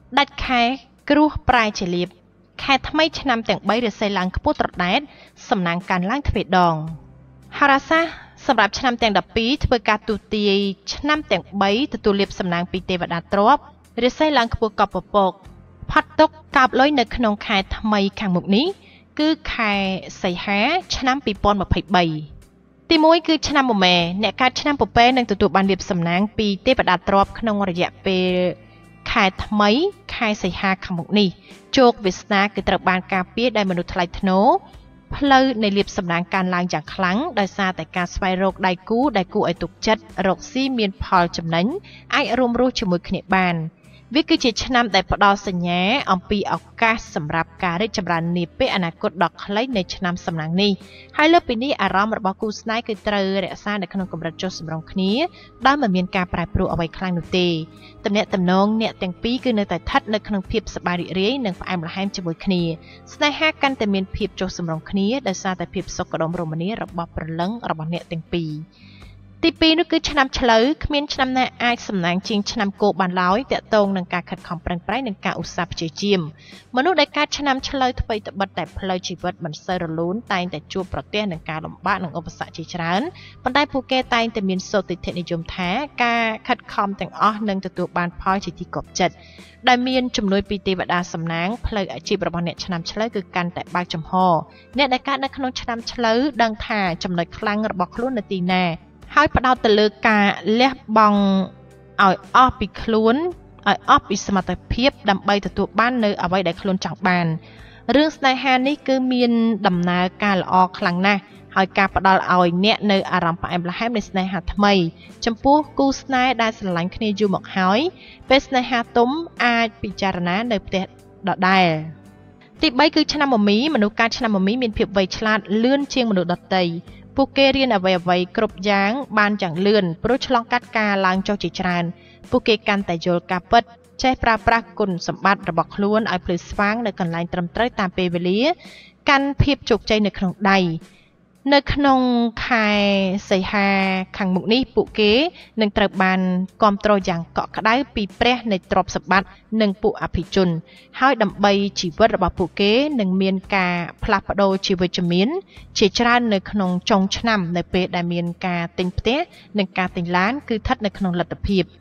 ដាច់ខែគ្រោះប្រែជាលៀបខែថ្មីឆ្នាំទាំង3រស័យឡើងខ្ពស់ត្រដែតសំណាងការឡើងទ្វេដងហោរាសាស្ត្រសម្រាប់ឆ្នាំទាំង12ធ្វើការទូទាយឆ្នាំទាំង3ទទួលលាភសំណាងពីទេវតាទ្រព្យរស័យឡើងខ្ពស់កប់ពពកផាត់ទុកកោបលុយនៅក្នុងខែថ្មីខាងមុខនេះគឺខែសីហាឆ្នាំ2023ទី1គឺឆ្នាំមមែអ្នកកើតឆ្នាំពពែនឹងទទួលបានលាភសំណាងពីទេវតាទ្រព្យក្នុងរយៈពេលខែថ្មីខែសីហាខាងមុខនេះជោគវាសនាគឺត្រូវបានការពារដោយមនុស្សថ្លៃថ្នូរផ្លូវនៃលាភសំណាងកើនឡើងយ៉ាងខ្លាំងដោយសារតែការស្វែងរកដៃគូដែលគួរឲ្យទុកចិត្តរកស៊ីមានផលចំណេញអាចរួមរស់ជាមួយគ្នាបានវាគឺជាឆ្នាំដែលផ្ដល់សញ្ញាអំពីឱកាសសម្រាប់ការរីកចម្រើននាពេលអនាគតដ៏ខ្លីនៃឆ្នាំសំណាងនេះហើយលើពីនេះអារម្មណ៍របស់គូស្នេហ៍គឺត្រូវរក្សានៅក្នុងកម្រិតចុះសម្រុងគ្នាដោយមិនមានការប្រែប្រួលអ្វីខ្លាំងនោះទេទំនាក់ទំនងអ្នកទាំងពីរគឺនៅតែស្ថិតនៅក្នុងភាពសប្បាយរីករាយនិងផ្អែមល្ហែមជាមួយគ្នាស្នេហាកាន់តែមានភាពចុះសម្រុងគ្នាដោយសារតែភាពសុខដុមរមនារបស់ព្រលឹងរបស់អ្នកទាំងពីរទី2នោះគឺឆ្នាំឆ្លូវគ្មានឆ្នាំណាអាចសំណាងជាងឆ្នាំគោបានឡើយតាក់ទងនឹងការខិតខំប្រឹងប្រែងនិងការឧស្សាហ៍ព្យាយាមមនុស្សដែលកើតឆ្នាំឆ្លូវថ្មីត្បិតតែផ្លូវជីវិតមិនសូវរលូនតែងតែជួបប្រទះនឹងការលំបាកនិងឧបសគ្គជាច្រើនប៉ុន្តែពួកគេតែងតែមានសោតិធិនិយមថាការខិតខំទាំងអស់នឹងទទួលបានផលជាទីគាប់ចិត្តដែលមានជំនួយពីទេវតាសំណាងផ្លូវអាជីពរបស់អ្នកឆ្នាំឆ្លូវគឺកាន់តែបើកចំហអ្នកដែលកើតនៅក្នុងឆ្នាំឆ្លូវដឹងថាចំណុចខ្លាំងរបស់ខ្លួននៅទីណាហើយផ្ដោតទៅលើការលះបង់ឲ្យអស់ពីខ្លួនឲ្យអស់ពីសមត្ថភាពដើម្បីទទួលបាននៅអ្វីដែលខ្លួនចង់បានរឿងស្នេហានេះគឺមានដំណើរការល្អខ្លាំងណាស់ហើយការផ្ដល់ឲ្យអ្នកនៅអារម្មណ៍ផ្អែមល្ហែមនៃស្នេហាថ្មីចំពោះគូស្នេហ៍ដែលស្រឡាញ់គ្នាយូរមកហើយពេលស្នេហាទុំអាចពិចារណានៅផ្ទះដដែលទី3គឺឆ្នាំមមីមនុស្សកើតឆ្នាំមមីមានភាពវៃឆ្លាតលឿនជាងមនុស្សដទៃពួកគេរៀនអ្វីៗគ្រប់យ៉ាងបានយ៉ាងលឿនព្រោះឆ្លងកាត់ការឡើងចុះជាច្រើនពួកគេកាន់តែយល់ការពិតចេះប្រើប្រាស់គុណសម្បត្តិរបស់ខ្លួនឲ្យភ្លឺស្វាងនៅកន្លែងត្រឹមត្រូវតាមពេលវេលាកាន់ភាពជោគជ័យនៅក្នុងដៃនៅក្នុងខែសីហាខាងមុខនេះពួកគេនឹងត្រូវបានគាំទ្រយ៉ាងកក់ក្ដៅពីព្រះនៃទ្រព្យសម្បត្តិនិងពួកអភិជនហើយដើម្បីជីវិតរបស់ពួកគេនឹងមានការផ្លាស់ប្ដូរជាវិជ្ជមានជាច្រើននៅក្នុងចុងឆ្នាំនៅពេលដែលមានការទិញផ្ទះនិងការទិញឡានគឺស្ថិតនៅក្នុងលទ្ធភាព